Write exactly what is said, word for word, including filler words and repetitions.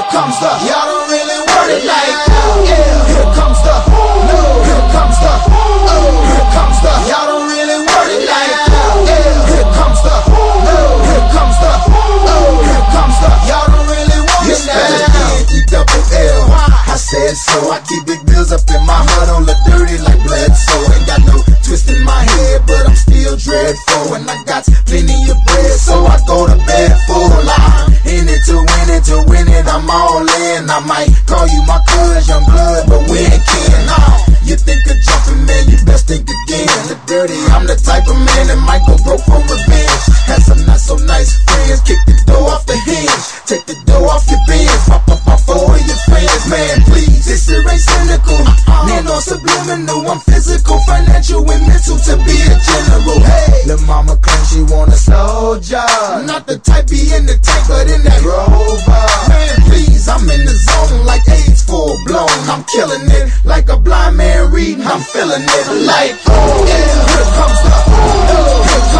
comes the, y'all don't really want it like, yeah. Here comes the, no. Here comes the, oh. Here comes the, y'all don't really want it like, yeah. Here comes the, no. Here comes the, oh. Here comes the, y'all don't really want it like, E double L. I said so. I keep big bills up in my heart on the dirty like blood. So ain't got no twist in my head, but I'm still dreadful, and I got plenty of bread, so I go to bed full. I'm in it to win it, to win it, I'm all in. I might call you my cuz, young blood, but we ain't kin. Nah, you think of jumping, man, you best think again. The dirty, I'm the type of man that might go broke for revenge. Had some not so nice friends, kick the door off the hinge, take the door off your bins, pop up my four of your friends. Man, please, this shit ain't cynical. Man, no subliminal, I'm physical, financial, and mental to be a general. Hey, lil' mama claims she want a soldier, not the type be in the tank, but in that Rover. Man, please, I'm in the zone like AIDS full blown. I'm killing it like a blind man reading. I'm feeling it like, oh yeah. Here comes the, oh, here comes